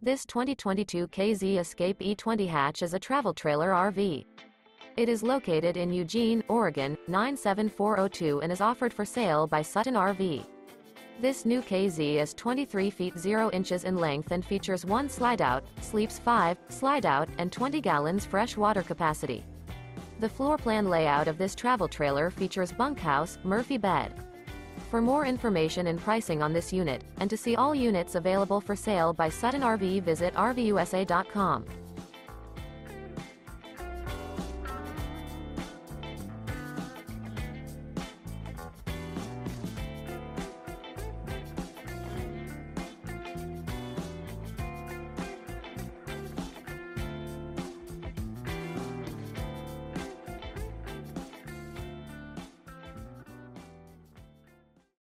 This 2022 K-Z Escape E20 Hatch is a travel trailer RV. It is located in Eugene, Oregon, 97402 and is offered for sale by Sutton RV. This new K-Z is 23 feet 0 inches in length and features 1 slide-out, sleeps 5, slide-out, and 20 gallons fresh water capacity. The floor plan layout of this travel trailer features bunkhouse, Murphy bed. For more information and pricing on this unit, and to see all units available for sale by Sutton RV, visit RVUSA.com.